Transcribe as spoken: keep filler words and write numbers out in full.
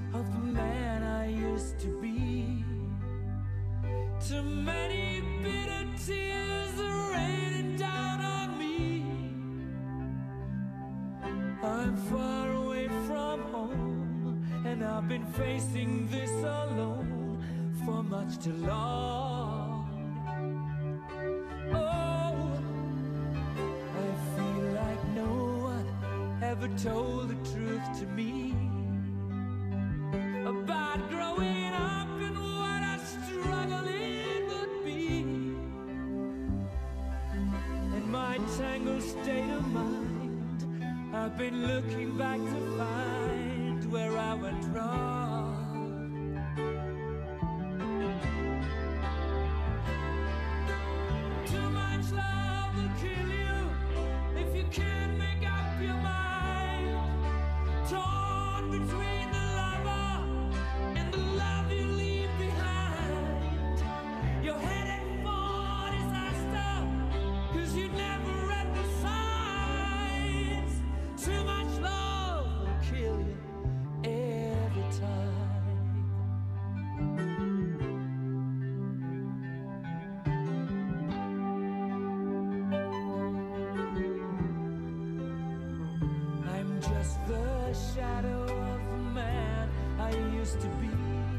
of the man I used to be. Too many bitter tears are raining down on me. I'm far away from home, and I've been facing this alone for much too long. Oh, I feel like no one ever told the truth to me about growing up and what a struggle it would be. In my tangled state of mind, I've been looking back to find where I went wrong. Too much love will kill you if you can't make up your mind. Torn between the lover and the love you leave behind. You're headed for disaster, 'cause you never read the signs. Too much love will kill you every time. I'm just the shadow of the man I used to be.